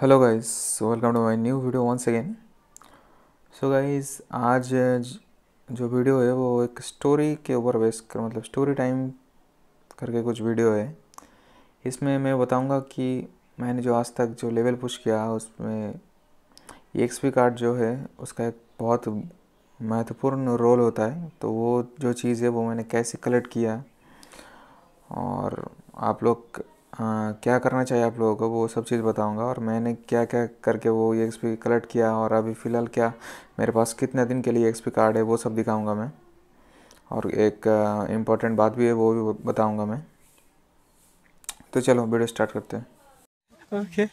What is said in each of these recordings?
Hello guys, welcome to my new video once again. So guys, आज जो video है वो एक स्टोरी के ऊपर बेस कर मतलब स्टोरी टाइम करके कुछ वीडियो है। इसमें मैं बताऊंगा कि मैंने जो आज तक जो लेवल पुश किया उसमें एक्सपी कार्ड जो है उसका एक बहुत महत्वपूर्ण रोल होता है। तो वो जो चीज़ है वो मैंने कैसे कलेक्ट किया और आप लोग क्या करना चाहिए आप लोगों को, वो सब चीज़ बताऊंगा। और मैंने क्या क्या करके वो ये एक्सपी कलेक्ट किया और अभी फ़िलहाल क्या मेरे पास कितने दिन के लिए एक्सपी कार्ड है वो सब दिखाऊंगा मैं। और एक इम्पॉर्टेंट बात भी है वो भी बताऊंगा मैं। तो चलो वीडियो स्टार्ट करते हैं। ओके।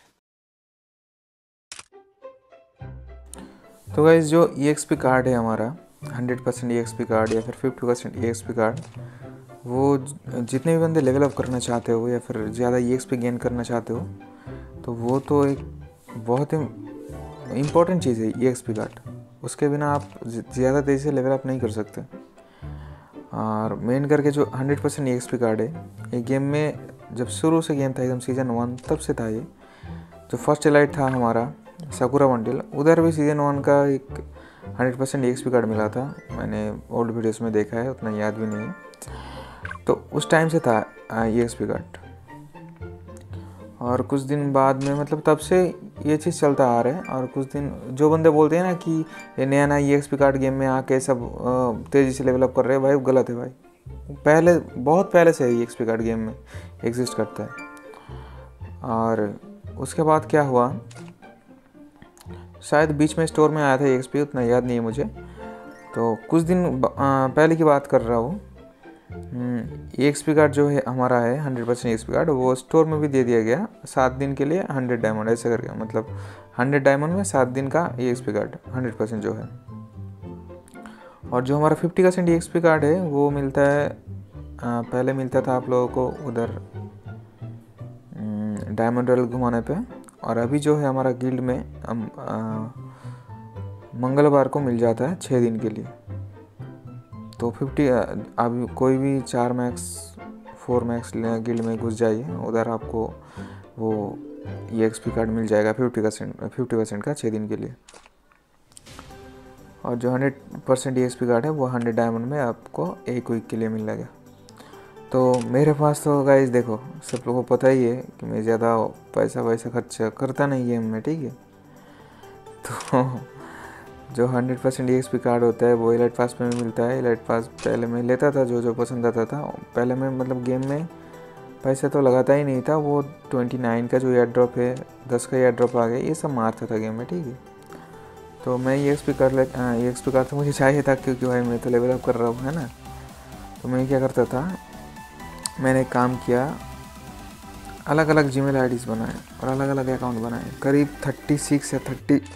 तो गाइस, जो ई एक्सपी कार्ड है हमारा 100% ई एक्सपी कार्ड या फिर 50% ई एक्सपी कार्ड, वो जितने भी बंदे लेवल अप करना चाहते हो या फिर ज़्यादा ई एक्सपी गेन करना चाहते हो तो वो तो एक बहुत ही इम्पोर्टेंट चीज़ है ई एक्सपी कार्ड। उसके बिना आप ज़्यादा तेज़ी से लेवल अप नहीं कर सकते। और मेन करके जो 100% ई एक्सपी कार्ड है ये गेम में जब शुरू से गेम था एकदम सीज़न 1 तब से था। ये जो फर्स्ट एलाइट था हमारा साकुरा बंडल, उधर भी सीज़न 1 का एक 100% ई एक्सपी कार्ड मिला था। मैंने ओल्ड वीडियोस में देखा है, उतना याद भी नहीं है। तो उस टाइम से था ई एक्सपी कार्ड। और कुछ दिन बाद में मतलब तब से ये चीज़ चलता आ रहा है। और कुछ दिन जो बंदे बोलते हैं ना कि ये नया नया ई एक्सपी कार्ड गेम में आके सब तेज़ी से लेवल अप कर रहे हैं, भाई वो गलत है भाई। पहले बहुत पहले से ई एक्सपी कार्ड गेम में एग्जिस्ट करता है। और उसके बाद क्या हुआ, शायद बीच में स्टोर में आया था ई एक्सपी, उतना याद नहीं है मुझे। तो कुछ दिन पहले की बात कर रहा हूँ। ई एक्सपी कार्ड जो है हमारा है 100% ई एक्सपी कार्ड, वो स्टोर में भी दे दिया गया 7 दिन के लिए 100 डायमंड ऐसे करके। मतलब 100 डायमंड में 7 दिन का ई एक्सपी कार्ड 100% जो है। और जो हमारा 50% ई एक्सपी कार्ड है वो मिलता है पहले मिलता था आप लोगों को उधर डायमंड रॉयल घुमाने पे। और अभी जो है हमारा गिल्ड में मंगलवार को मिल जाता है 6 दिन के लिए। तो 50 अभी कोई भी 4 मैक्स 4 मैक्स गिल्ड में घुस जाइए, उधर आपको वो ई एक्सपी कार्ड मिल जाएगा 50% का 6 दिन के लिए। और जो 100% ई एक्सपी कार्ड है वो 100 डायमंड में आपको 1 वीक के लिए मिल जाएगा। तो मेरे पास तो गाइस देखो, सब लोगों को पता ही है कि मैं ज़्यादा पैसा वैसा खर्च करता नहीं गेम में, ठीक है। तो जो 100% ई एक्सपी कार्ड होता है वो एलाइट पास में मिलता है। एलाइट पास पहले मैं लेता था, जो पसंद आता था। पहले मैं मतलब गेम में पैसा तो लगाता ही नहीं था। वो 29 का जो एयर ड्रॉप है, 10 का एयर ड्रॉप आ गया, ये सब मारता था गेम में, ठीक है। तो मैं ई एक्सपी कार्ड तो मुझे चाहिए था, क्योंकि भाई मैं तो लेवल अप कर रहा हूँ, है ना। तो मैं क्या करता था, मैंने काम किया, अलग अलग जीमेल आईडीज़ बनाए और अलग अलग अकाउंट बनाए। करीब 36 या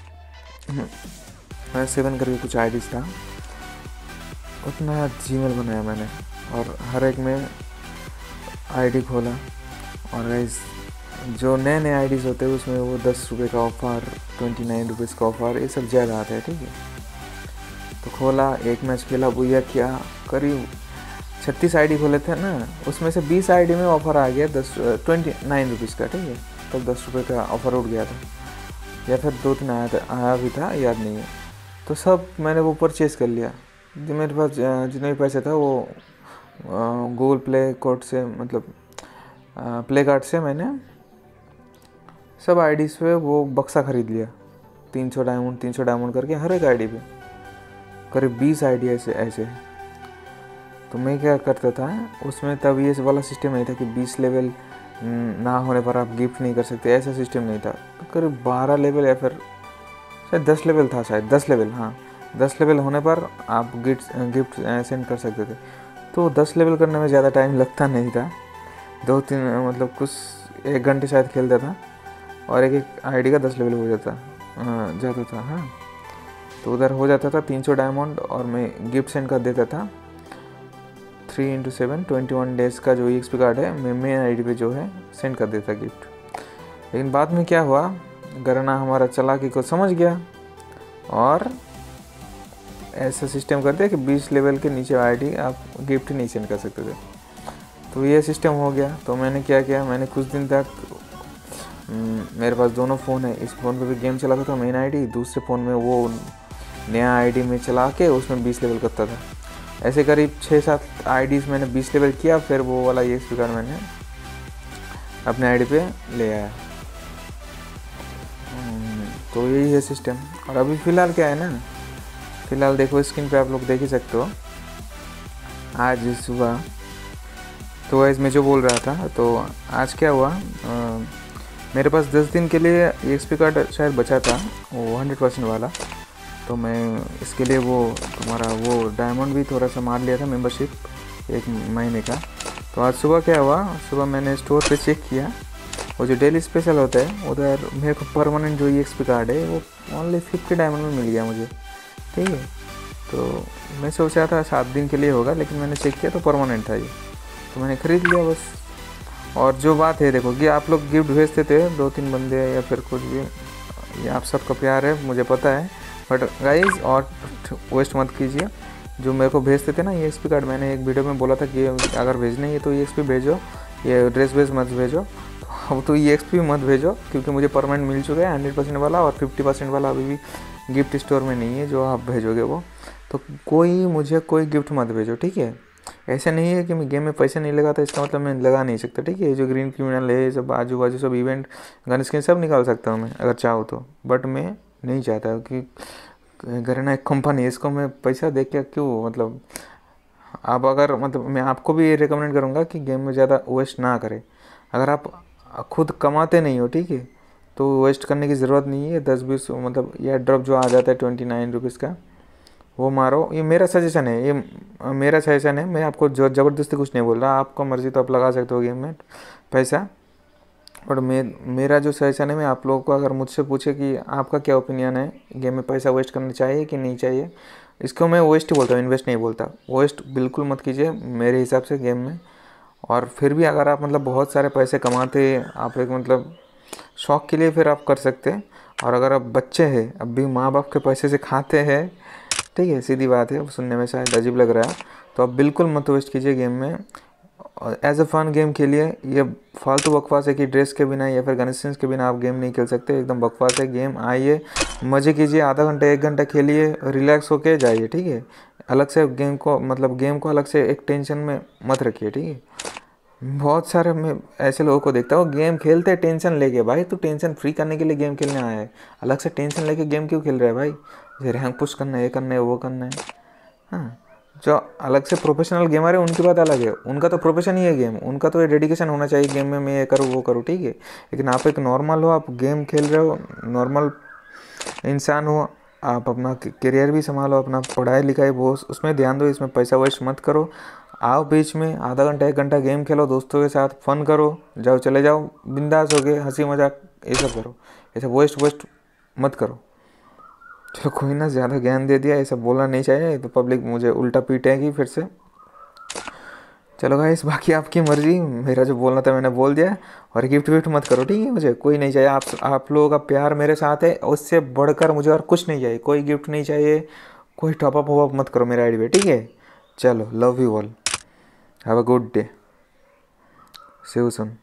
37 करके कुछ आईडीज़ था, उतना जीमेल बनाया मैंने। और हर एक में आईडी खोला। और गाइस, जो नए नए आईडीज़ होते हैं उसमें वो 10 रुपये का ऑफ़र, 29 रुपीज़ का ऑफ़र, ये सब ज़्यादा आते हैं, ठीक है। तो खोला, एक मैच खेला, बुया किया। करीब 36 आईडी खोले थे ना, उसमें से 20 आईडी में ऑफ़र आ गया 29 रुपीज़ का, ठीक है। तब 10 रुपये का ऑफ़र उठ गया था, या फिर 2-3 आया भी था, याद नहीं है। तो सब मैंने वो परचेज़ कर लिया। जो मेरे पास जितने भी पैसे था वो गूगल प्ले कोड से, मतलब प्ले कार्ड से मैंने सब आईडीज़ पे वो बक्सा ख़रीद लिया। 300 डायमंड करके हर एक आईडी पे करीब 20 आईडी ऐसे। तो मैं क्या करता था उसमें, तब ये वाला सिस्टम नहीं था कि 20 लेवल ना होने पर आप गिफ्ट नहीं कर सकते, ऐसा सिस्टम नहीं था। तो करीब 12 लेवल या फिर शायद 10 लेवल था, शायद 10 लेवल, हाँ 10 लेवल होने पर आप गिफ्ट सेंड कर सकते थे। तो 10 लेवल करने में ज़्यादा टाइम लगता नहीं था, 2-3 मतलब कुछ 1 घंटे शायद खेलता था और एक आईडी का 10 लेवल हो जाता था, हाँ। तो उधर हो जाता था 300 डायमंड और मैं गिफ्ट सेंड कर देता था। 3x7 21 डेज़ का जो एक्सपी कार्ड है मैं मेन आईडी पे जो है सेंड कर देता गिफ्ट। लेकिन बाद में क्या हुआ, गरना हमारा चालाकी को समझ गया और ऐसा सिस्टम कर दिया कि 20 लेवल के नीचे आईडी आप गिफ्ट नहीं सेंड कर सकते थे। तो ये सिस्टम हो गया। तो मैंने क्या किया, मैंने कुछ दिन तक मेरे पास दोनों फ़ोन है, इस फ़ोन पे भी गेम चलाता था मेन आईडी, दूसरे फ़ोन में वो नया आईडी में चला के उसमें 20 लेवल करता था। ऐसे करीब 6-7 आईडीज़ मैंने 20 लेवल किया, फिर वो वाला EXP कार्ड मैंने अपने आईडी पे ले आया। तो यही है सिस्टम। और अभी फ़िलहाल क्या है ना, फ़िलहाल देखो स्क्रीन पे आप लोग देख ही सकते हो, आज सुबह तो गाइस मैं जो बोल रहा था, तो आज क्या हुआ, मेरे पास 10 दिन के लिए EXP कार्ड शायद बचा था, वो 100% वाला। तो मैं इसके लिए वो तुम्हारा वो डायमंड भी थोड़ा सा मार लिया था, मेंबरशिप 1 महीने का। तो आज सुबह क्या हुआ, सुबह मैंने स्टोर पे चेक किया, वो जो डेली स्पेशल होता है उधर मेरे को परमानेंट जो EXP कार्ड है वो ओनली 50 डायमंड में मिल गया मुझे, ठीक है। तो मैं सोचा था 7 दिन के लिए होगा, लेकिन मैंने चेक किया तो परमानेंट था ये, तो मैंने ख़रीद लिया बस। और जो बात है देखो कि आप लोग गिफ्ट भेजते थे 2-3 बंदे या फिर कुछ भी, ये आप सबका प्यार है मुझे पता है, बट गाइस और वेस्ट मत कीजिए। जो मेरे को भेजते थे ना EXP कार्ड, मैंने एक वीडियो में बोला था कि अगर भेजने ही है तो EXP भेजो, ये ड्रेस वेस मत भेजो। अब तो EXP मत भेजो, क्योंकि मुझे परमानेंट मिल चुका है 100% वाला, और 50% वाला अभी भी गिफ्ट स्टोर में नहीं है जो आप भेजोगे वो। तो मुझे कोई गिफ्ट मत भेजो, ठीक है। ऐसा नहीं है कि मैं गेम में पैसे नहीं लगाता, इसका मतलब मैं लगा नहीं सकता, ठीक है। जो ग्रीन क्रिमिनल है, सब आजू बाजू सब इवेंट गन स्किन सब निकाल सकता हूँ मैं अगर चाहूँ तो, बट मैं नहीं चाहता कि करना एक कंपनी है, इसको मैं पैसा दे के क्यों, मतलब आप अगर, मतलब मैं आपको भी ये रिकमेंड करूँगा कि गेम में ज़्यादा वेस्ट ना करें। अगर आप खुद कमाते नहीं हो, ठीक है, तो वेस्ट करने की ज़रूरत नहीं है। 10-20 मतलब ये ड्रॉप जो आ जाता है 29 रुपीज़ का, वो मारो। ये मेरा सजेशन है, ये मेरा सजेशन है, मैं आपको जो ज़बरदस्ती कुछ नहीं बोल रहा, आपका मर्ज़ी तो आप लगा सकते हो गेम में पैसा। और मेरा जो सजेशन है, मैं आप लोगों को अगर मुझसे पूछे कि आपका क्या ओपिनियन है, गेम में पैसा वेस्ट करना चाहिए कि नहीं चाहिए, इसको मैं वेस्ट ही बोलता हूँ, इन्वेस्ट नहीं बोलता। वेस्ट बिल्कुल मत कीजिए मेरे हिसाब से गेम में। और फिर भी अगर आप मतलब बहुत सारे पैसे कमाते, आप एक मतलब शौक़ के लिए, फिर आप कर सकते हैं। और अगर आप बच्चे हैं, अब भी माँ बाप के पैसे से खाते हैं, ठीक है, सीधी बात है, सुनने में शायद अजीब लग रहा है, तो आप बिल्कुल मत वेस्ट कीजिए गेम में। एज अ फन गेम खेलिए। ये फालतू बकवास है कि ड्रेस के बिना या फिर गन स्किन्स के बिना आप गेम नहीं खेल सकते, एकदम बकवास है गेम। आइए मज़े कीजिए, आधा घंटा 1 घंटा खेलिए, रिलैक्स होके जाइए, ठीक है। अलग से गेम को, मतलब गेम को अलग से एक टेंशन में मत रखिए, ठीक है। बहुत सारे मैं ऐसे लोगों को देखता हूँ गेम खेलते टेंशन लेके। भाई तू टेंशन फ्री करने के लिए गेम खेलने आया है, अलग से टेंशन लेके गेम क्यों खेल रहा है भाई। जैसे रैंक पुश करना है, ये करना है, वो करना है। हाँ, जो अलग से प्रोफेशनल गेमर है उनकी बात अलग है, उनका तो प्रोफेशन ही है गेम, उनका तो ये डेडिकेशन होना चाहिए गेम में, मैं ये करूँ वो करूँ, ठीक है। लेकिन आप एक नॉर्मल हो, आप गेम खेल रहे हो, नॉर्मल इंसान हो, आप अपना करियर भी संभालो, अपना पढ़ाई लिखाई वो उसमें ध्यान दो, इसमें पैसा वेस्ट मत करो। आओ बीच में आधा घंटा 1 घंटा गेम खेलो, दोस्तों के साथ फन करो, जाओ चले जाओ बिंदास हो गए, हंसी मजाक ये सब करो, ऐसा वेस्ट मत करो। चलो कोई ना, ज़्यादा ज्ञान दे दिया, ये सब बोलना नहीं चाहिए तो पब्लिक मुझे उल्टा पीटेगी फिर से। चलो गाइस, बाकी आपकी मर्ज़ी, मेरा जो बोलना था मैंने बोल दिया। और गिफ्ट विफ्ट मत करो, ठीक है, मुझे कोई नहीं चाहिए। आप लोगों का प्यार मेरे साथ है, उससे बढ़कर मुझे और कुछ नहीं चाहिए, कोई गिफ्ट नहीं चाहिए, कोई टॉपअप वॉपअप मत करो मेरे आईडी पे, ठीक है। चलो, love you all, have a good day, see you soon.